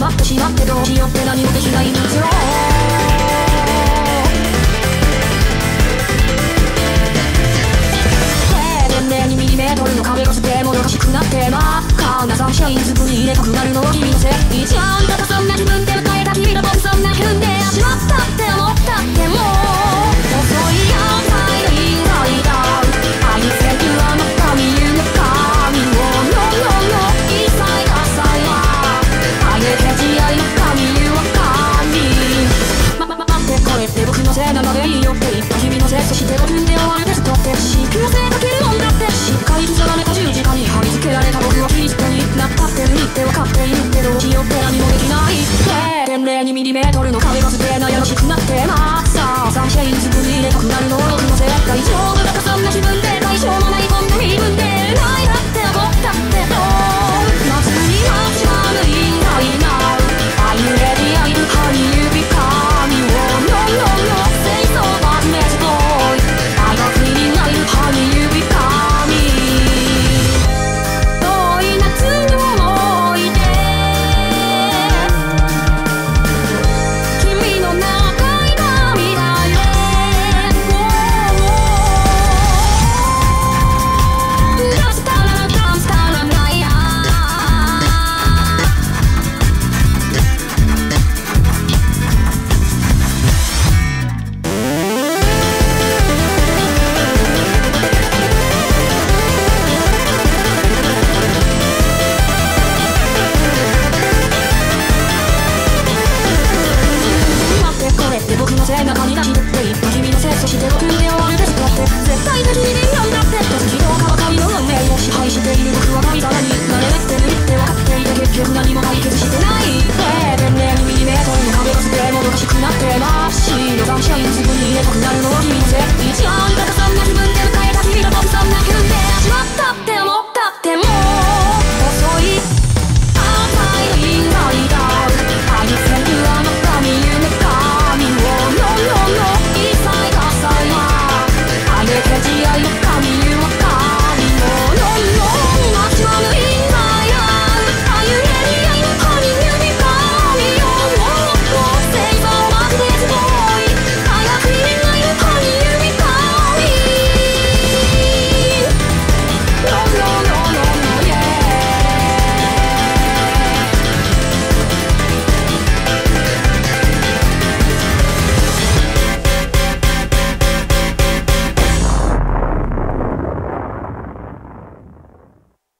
まってしまってどうしようって何もできないんですよ。0.02mm の壁が捨てもどかしくなってまカーナサンシャインズに入れたくなるのは君のせいじゃんだとそんな気分で迎えた君の僕そんな気分でしまったって思ったってもう遅いよ最後に泣いた愛せるあの神ゆの神をノーノーノー一切ダサいわあげて慈愛の神ゆは神待ってこれって僕のせいなのでいいよって言った君のせいそして5分で終わるテストって信憑性かけるもんだってしっかり定めた十字架に貼り付けられた僕はキリストになったってるって分かっているけどどうしようって何もできない 0.02mm の壁が捨て悩ましくなってまさあサンシャインズ